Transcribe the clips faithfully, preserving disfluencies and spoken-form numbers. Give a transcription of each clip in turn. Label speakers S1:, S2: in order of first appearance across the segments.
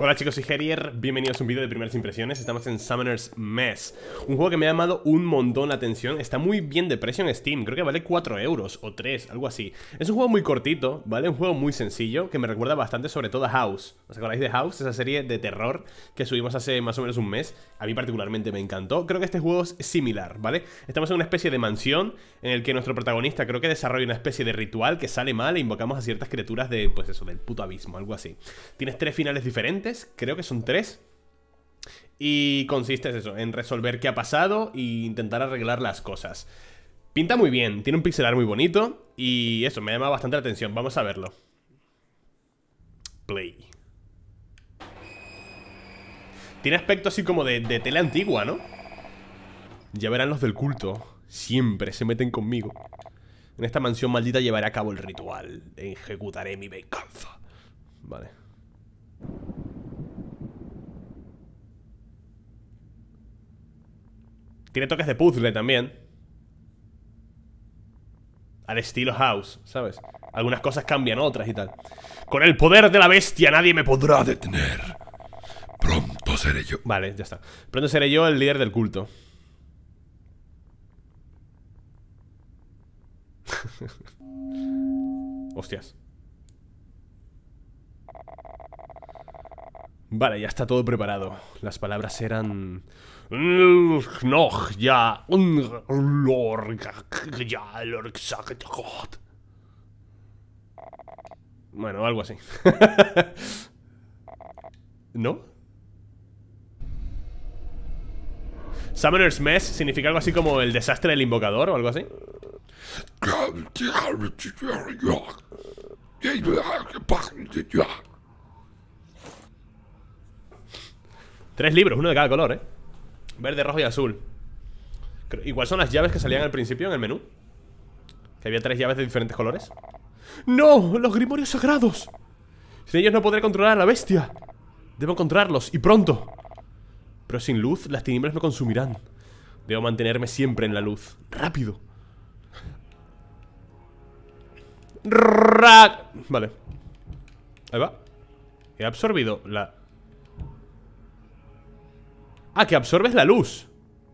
S1: Hola chicos, soy Herier, bienvenidos a un vídeo de primeras impresiones. Estamos en Summoner's Mess, un juego que me ha llamado un montón la atención. Está muy bien de precio en Steam, creo que vale cuatro euros o tres, algo así. Es un juego muy cortito, ¿vale? Un juego muy sencillo, que me recuerda bastante sobre todo a House. ¿Os acordáis de House? Esa serie de terror que subimos hace más o menos un mes. A mí particularmente me encantó. Creo que este juego es similar, ¿vale? Estamos en una especie de mansión en el que nuestro protagonista creo que desarrolla una especie de ritual que sale mal e invocamos a ciertas criaturas de, pues eso, del puto abismo, algo así. Tienes tres finales diferentes. Creo que son tres. Y consiste en eso, en resolver qué ha pasado e intentar arreglar las cosas. Pinta muy bien, tiene un pixelar muy bonito. Y eso, me llama bastante la atención. Vamos a verlo. Play. Tiene aspecto así como de, de tela antigua, ¿no? Ya verán los del culto. Siempre se meten conmigo. En esta mansión maldita llevaré a cabo el ritual. Ejecutaré mi venganza. Vale. Tiene toques de puzzle también. Al estilo House, ¿sabes? Algunas cosas cambian, otras y tal. Con el poder de la bestia nadie me podrá detener. Pronto seré yo. Vale, ya está. Pronto seré yo el líder del culto. Hostias. Vale, ya está todo preparado. Las palabras eran... No, ya. Bueno, algo así. ¿No? Summoner's Mess significa algo así como el desastre del invocador o algo así. Tres libros, uno de cada color, ¿eh? Verde, rojo y azul. Igual son las llaves que salían al principio en el menú. Que había tres llaves de diferentes colores. ¡No! ¡Los grimorios sagrados! Sin ellos no podré controlar a la bestia. Debo encontrarlos, y pronto. Pero sin luz, las tinieblas me consumirán. Debo mantenerme siempre en la luz. ¡Rápido! Ra Vale. Ahí va. He absorbido la... Ah, que absorbes la luz.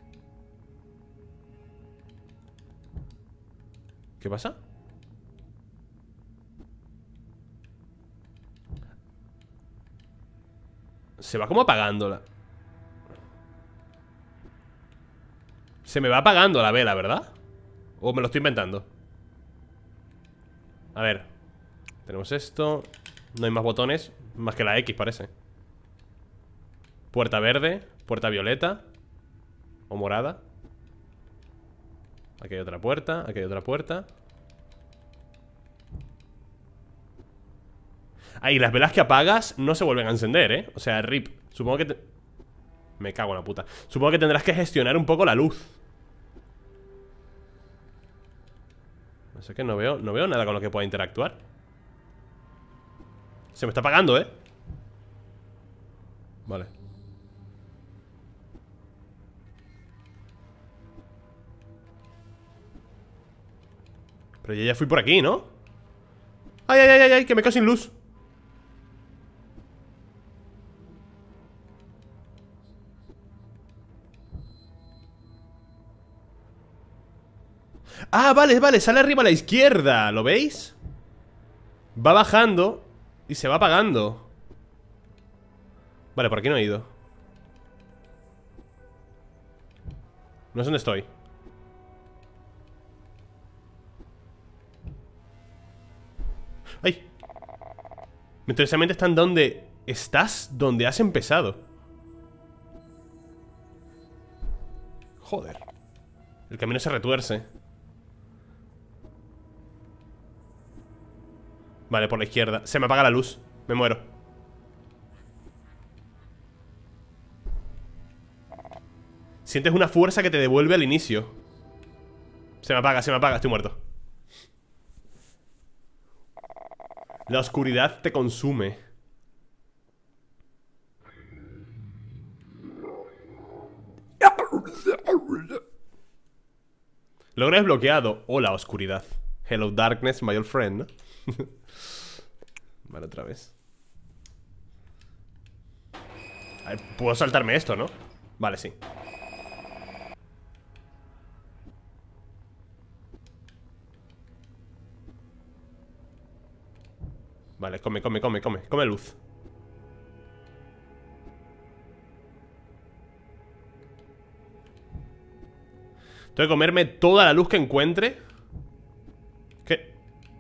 S1: ¿Qué pasa? Se va como apagando la... Se me va apagando la vela, ¿verdad? ¿O me lo estoy inventando? A ver. Tenemos esto. No hay más botones. Más que la X, parece. Puerta verde. Puerta violeta. O morada. Aquí hay otra puerta. Aquí hay otra puerta. Ahí, las velas que apagas no se vuelven a encender, ¿eh? O sea, rip. Supongo que te... Me cago en la puta. Supongo que tendrás que gestionar un poco la luz. No sé qué, no veo, no veo nada con lo que pueda interactuar. Se me está apagando, ¿eh? Vale. Pero yo ya fui por aquí, ¿no? ¡Ay, ay, ay, ay! Que me quedo sin luz. Ah, vale, vale, sale arriba a la izquierda. ¿Lo veis? Va bajando y se va apagando. Vale, por aquí no he ido. No sé dónde estoy. ¡Ay! Misteriosamente están donde... Estás donde has empezado. Joder. El camino se retuerce. Vale, por la izquierda. Se me apaga la luz. Me muero. Sientes una fuerza que te devuelve al inicio. Se me apaga, se me apaga. Estoy muerto. La oscuridad te consume. Logro desbloqueado. Hola, oscuridad. Hello, darkness, my old friend, ¿no? Vale, otra vez. A ver, puedo saltarme esto, ¿no? Vale, sí. Vale, come, come, come, come. Come luz. Tengo que comerme toda la luz que encuentre. ¿Qué?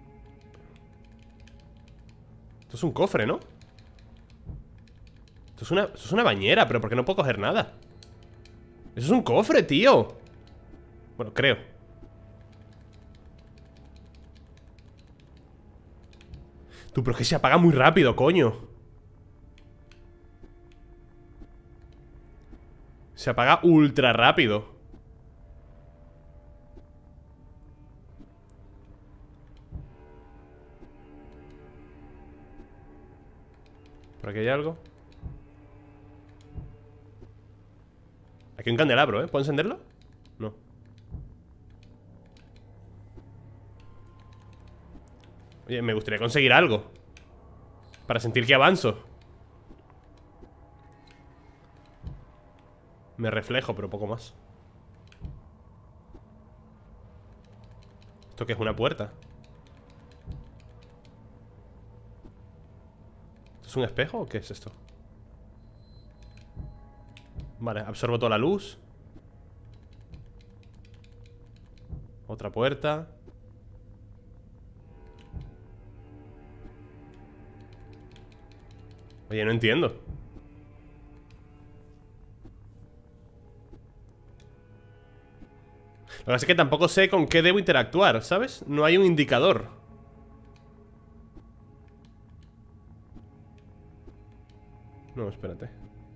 S1: Esto es un cofre, ¿no? Esto es una, esto es una bañera, pero ¿por qué no puedo coger nada? Eso es un cofre, tío. Bueno, creo. Tú, pero es que se apaga muy rápido, coño. Se apaga ultra rápido. ¿Por aquí hay algo? Aquí hay un candelabro, ¿eh? ¿Puedo encenderlo? No. Oye, me gustaría conseguir algo para sentir que avanzo. Me reflejo, pero poco más. ¿Esto qué es? ¿Una puerta? ¿Esto es un espejo o qué es esto? Vale, absorbo toda la luz. Otra puerta. Oye, no entiendo. Lo que pasa es que tampoco sé con qué debo interactuar, ¿sabes? No hay un indicador. No, espérate.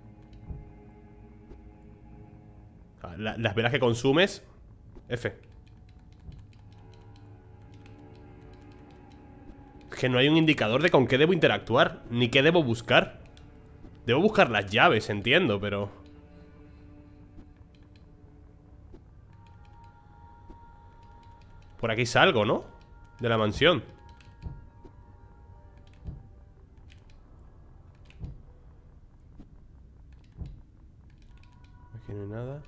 S1: Ah, la- las velas que consumes. F. Que no hay un indicador de con qué debo interactuar, ni qué debo buscar. Debo buscar las llaves, entiendo, pero... Por aquí salgo, ¿no? De la mansión. Aquí no hay nada.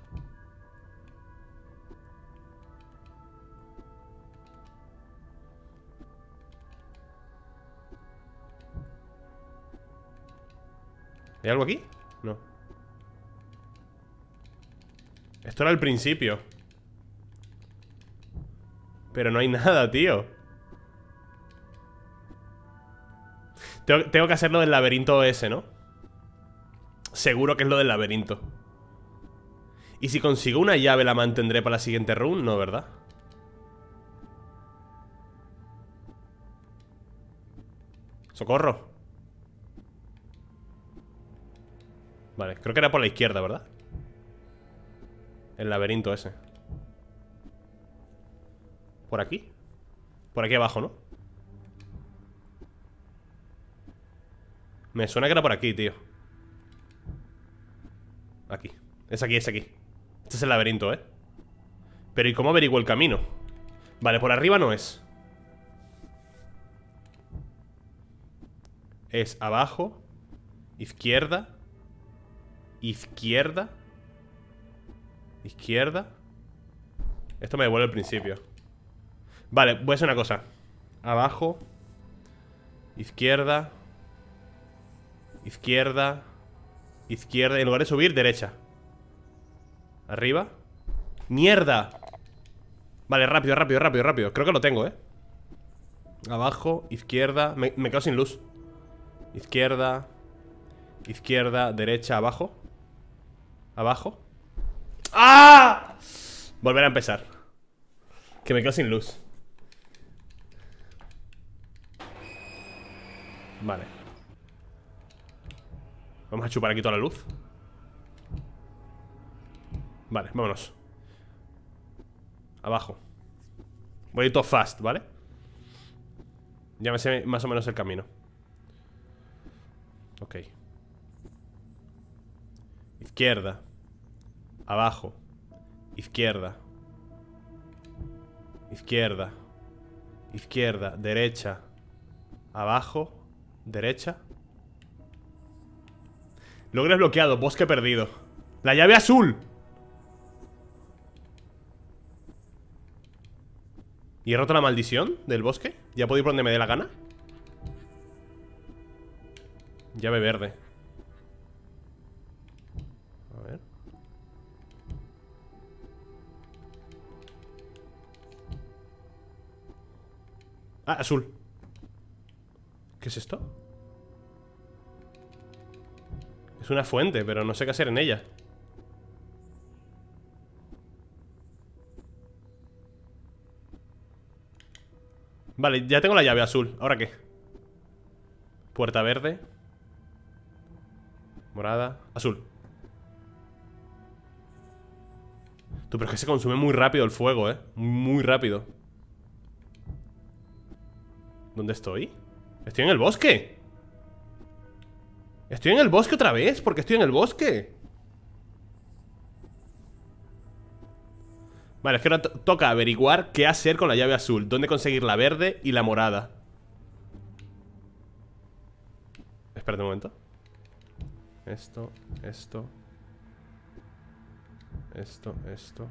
S1: ¿Hay algo aquí? No. Esto era el principio. Pero no hay nada, tío. Tengo, tengo que hacer lo del laberinto ese, ¿no? Seguro que es lo del laberinto. Y si consigo una llave, ¿la mantendré para la siguiente run? No, ¿verdad? ¡Socorro! Vale, creo que era por la izquierda, ¿verdad? El laberinto ese. ¿Por aquí? Por aquí abajo, ¿no? Me suena que era por aquí, tío. Aquí. Es aquí, es aquí. Este es el laberinto, ¿eh? Pero ¿y cómo averiguo el camino? Vale, por arriba no es. Es abajo. Izquierda. Izquierda. Izquierda. Esto me devuelve al principio. Vale, voy a hacer una cosa. Abajo. Izquierda. Izquierda. Izquierda. En lugar de subir, derecha. Arriba. ¡Mierda! Vale, rápido, rápido, rápido, rápido. Creo que lo tengo, ¿eh? Abajo, izquierda. Me, me quedo sin luz. Izquierda. Izquierda, derecha, abajo. Abajo. ¡Ah! Volver a empezar. Que me quedo sin luz. Vale. Vamos a chupar aquí toda la luz. Vale, vámonos. Abajo. Voy a ir todo fast, ¿vale? Ya me sé más o menos el camino. Ok. Izquierda. Abajo. Izquierda. Izquierda. Izquierda. Derecha. Abajo. Derecha. Logro desbloqueado, bosque perdido. La llave azul. ¿Y he roto la maldición del bosque? ¿Ya puedo ir por donde me dé la gana? Llave verde. A ver. Ah, azul. ¿Qué es esto? Es una fuente, pero no sé qué hacer en ella. Vale, ya tengo la llave azul. ¿Ahora qué? Puerta verde. Morada. Azul. Tú, pero es que se consume muy rápido el fuego, eh. Muy rápido. ¿Dónde estoy? Estoy en el bosque. Estoy en el bosque otra vez. ¿Por qué estoy en el bosque? Vale, es que ahora toca averiguar qué hacer con la llave azul. Dónde conseguir la verde y la morada. Espérate un momento. Esto, esto. Esto, esto.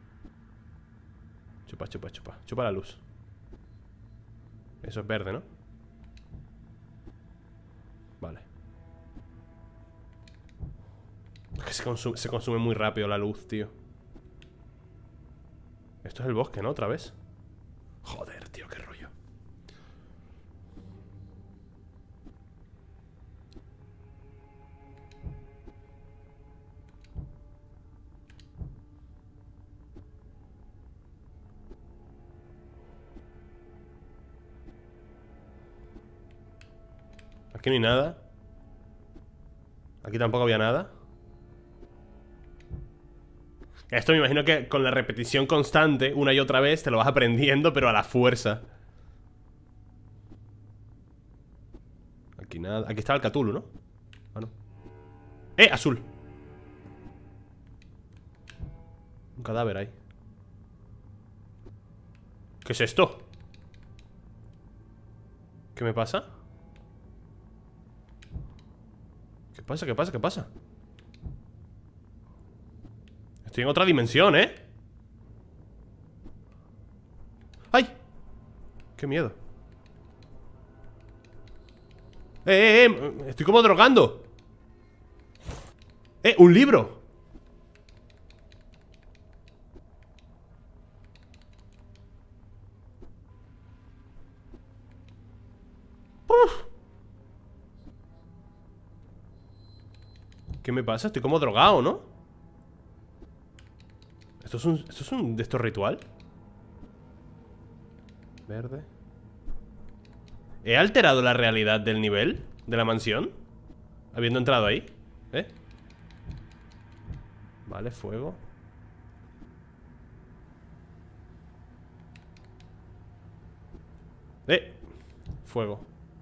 S1: Chupa, chupa, chupa. Chupa la luz. Eso es verde, ¿no? Vale. Es que se consume, se consume muy rápido la luz, tío. Esto es el bosque, ¿no? Otra vez. Joder, tío, qué rollo. Aquí no hay nada. Aquí tampoco había nada. Esto me imagino que con la repetición constante, una y otra vez, te lo vas aprendiendo, pero a la fuerza. Aquí nada. Aquí estaba el Cthulhu, ¿no? Ah, no. ¡Eh! Azul. Un cadáver ahí. ¿Qué es esto? ¿Qué me pasa? ¿Qué pasa? ¿Qué pasa? ¿Qué pasa? Estoy en otra dimensión, ¿eh? ¡Ay! ¡Qué miedo! ¡Eh, eh, eh! Estoy como drogando. ¡Eh! ¡Un libro! ¡Uf! ¿Qué me pasa? Estoy como drogado, ¿no? ¿Esto es un, esto es un de estos ritual? Verde. ¿He alterado la realidad del nivel? ¿De la mansión? Habiendo entrado ahí. ¿Eh? Vale, fuego. ¡Eh! Fuego.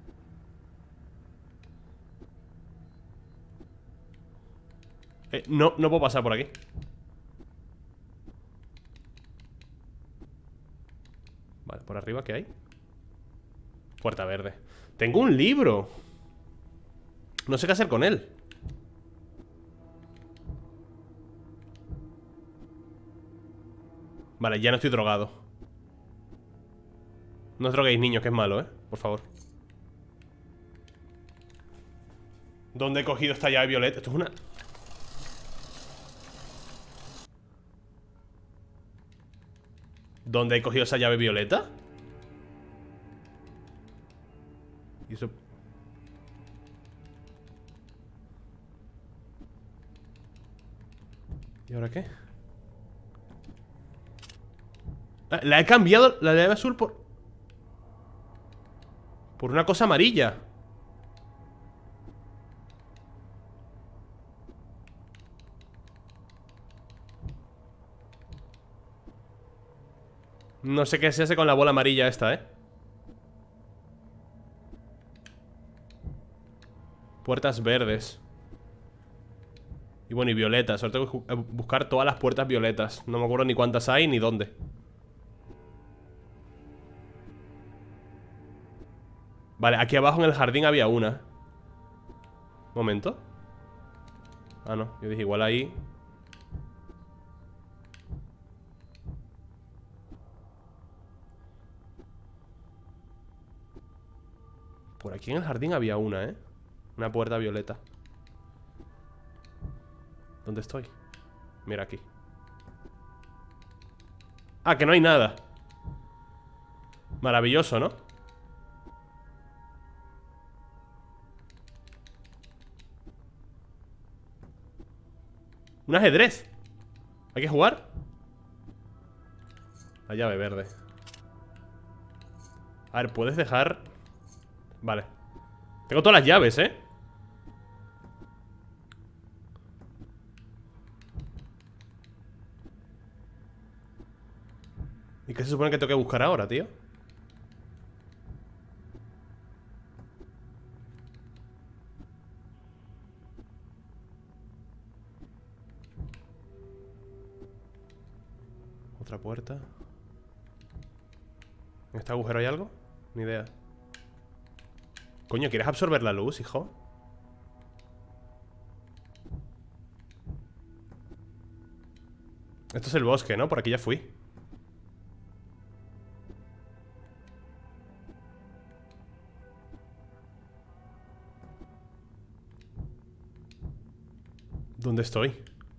S1: Eh, no, no puedo pasar por aquí. Vale, por arriba, ¿qué hay? Puerta verde. Tengo un libro. No sé qué hacer con él. Vale, ya no estoy drogado. No os droguéis, niños, que es malo, ¿eh? Por favor. ¿Dónde he cogido esta llave violeta? Esto es una... ¿Dónde he cogido esa llave violeta? Y eso... ¿Y ahora qué? La, la he cambiado, la llave azul por... Por una cosa amarilla. No sé qué se hace con la bola amarilla esta, ¿eh? Puertas verdes. Y bueno, y violetas. Ahora tengo que buscar todas las puertas violetas. No me acuerdo ni cuántas hay ni dónde. Vale, aquí abajo en el jardín había una. Momento. Ah, no, yo dije igual ahí. Por aquí en el jardín había una, ¿eh? Una puerta violeta. ¿Dónde estoy? Mira aquí. Ah, que no hay nada. Maravilloso, ¿no? Un ajedrez. ¿Hay que jugar? La llave verde. A ver, puedes dejar... Vale. Tengo todas las llaves, ¿eh? ¿Y qué se supone que tengo que buscar ahora, tío? Otra puerta. ¿En este agujero hay algo? Ni idea. Coño, ¿quieres absorber la luz, hijo? Esto es el bosque, ¿no? Por aquí ya fui. ¿Dónde estoy?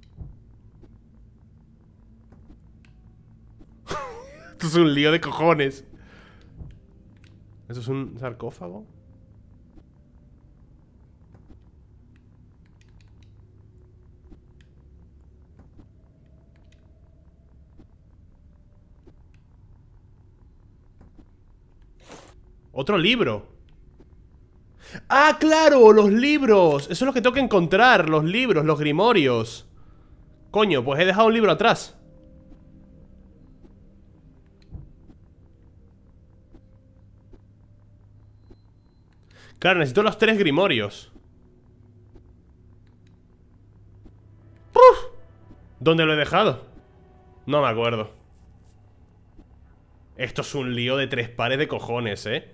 S1: Esto es un lío de cojones. ¿Esto es un sarcófago? Otro libro. ¡Ah, claro! ¡Los libros! Eso es lo que tengo que encontrar. Los libros, los grimorios. Coño, pues he dejado un libro atrás. Claro, necesito los tres grimorios. ¡Uf! ¿Dónde lo he dejado? No me acuerdo. Esto es un lío de tres pares de cojones, ¿eh?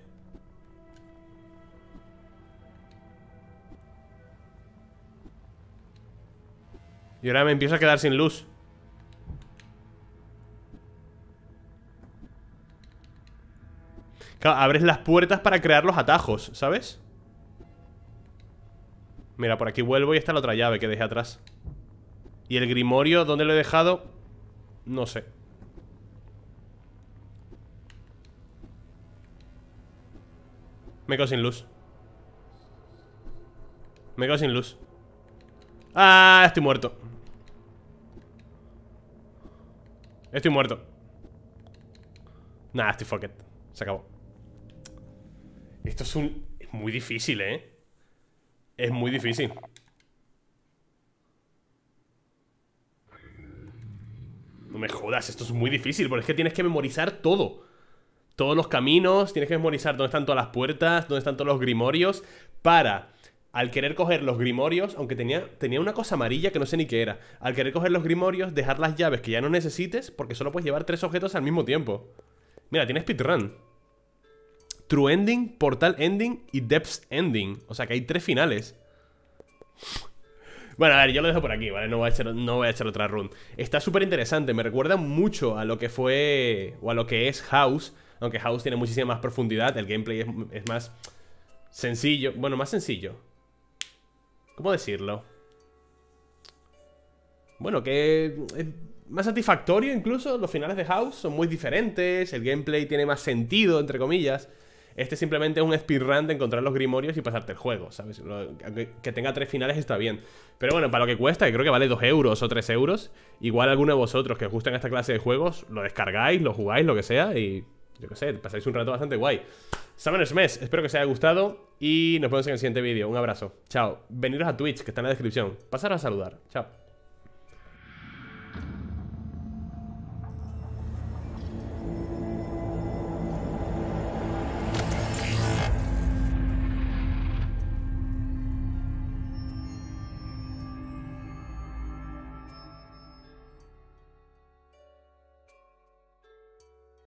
S1: Y ahora me empiezo a quedar sin luz. Claro, abres las puertas para crear los atajos, ¿sabes? Mira, por aquí vuelvo y está la otra llave que dejé atrás. Y el grimorio, ¿dónde lo he dejado? No sé. Me quedo sin luz. Me quedo sin luz. Ah, estoy muerto. Estoy muerto. Nah, estoy fucked. Se acabó. Esto es un... Es muy difícil, ¿eh? Es muy difícil. No me jodas, esto es muy difícil. Porque es que tienes que memorizar todo. Todos los caminos. Tienes que memorizar dónde están todas las puertas, dónde están todos los grimorios. Para... Al querer coger los grimorios, aunque tenía, tenía una cosa amarilla que no sé ni qué era. Al querer coger los grimorios, dejar las llaves que ya no necesites, porque solo puedes llevar tres objetos al mismo tiempo. Mira, tiene speedrun. True Ending, Portal Ending y Depths Ending. O sea que hay tres finales. Bueno, a ver, yo lo dejo por aquí, ¿vale? No voy a echar, no voy a echar otra run. Está súper interesante, me recuerda mucho a lo que fue... O a lo que es House. Aunque House tiene muchísima más profundidad. El gameplay es, es más sencillo. Bueno, más sencillo. ¿Cómo decirlo? Bueno, que es más satisfactorio incluso. Los finales de House son muy diferentes. El gameplay tiene más sentido, entre comillas. Este simplemente es un speedrun de encontrar los grimorios y pasarte el juego, ¿sabes? Que tenga tres finales está bien. Pero bueno, para lo que cuesta, que creo que vale dos euros o tres euros, igual alguno de vosotros que os gustan esta clase de juegos, lo descargáis, lo jugáis, lo que sea, y yo qué sé, pasáis un rato bastante guay. Summoners Mess, espero que os haya gustado y nos vemos en el siguiente vídeo. Un abrazo, chao. Veniros a Twitch, que está en la descripción. Pasaros a saludar, chao.